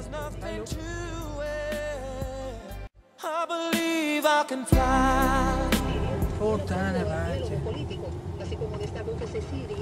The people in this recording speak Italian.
nothing to it. I believe I can fly. Puttana ne pace. Político, así como destacó que se sigue